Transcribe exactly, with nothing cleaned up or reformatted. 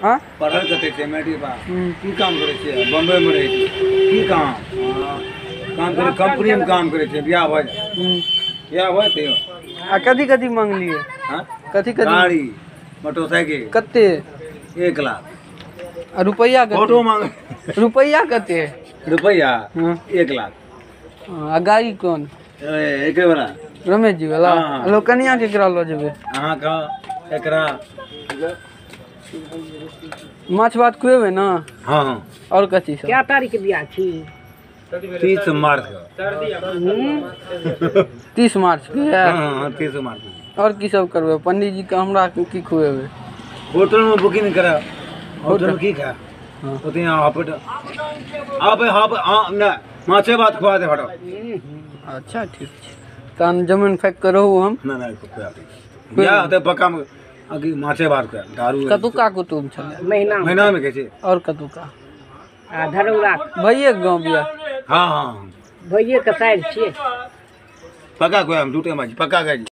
हाँ पढ़ल कते छे मैट्रिक पास की काम करे छे बम्बई में रहे छे की काम हाँ, काम करे कंपनी में काम करे छे बियाह भ जाए बियाह होय ते आ कथी कथी मांगलिए हां कथी कथी गाड़ी मोटरसाइकिल कते एक लाख आ रुपया फोटो कते मांग रुपया कते रुपया हाँ एक लाख आ गाड़ी कौन ए, एके वाला रमेश जी वाला हाँ। लो कनिया केकरा लो जेबे अहाँ का एकरा माछ भात खुएबे ना हाँ और कथी सब क्या तारीख के बियाह छी तीस मार्च का तीस मार्च के है हाँ हाँ तीस मार्च का। और की सब करबे पंडित जी के हमरा के की खुएबे होटल में बुकिंग करा होटल में की खा हाँ। होते हैं आप आप आप हाँ ना माछे बात खुआ दे हटो अच्छा ठीक छै तहन जमीन फेंक के रहू हम ना ना खुआ दे या होते पक्का में अगी माछे बात कर दारू कतुका कुटुम छले महीना महीना में कैसे और कतुका आ धरौरा भैये के गाँव बिया हाँ हाँ भैये के साइड छियै पक्का खुआ हम झूठे माछी पक्का कह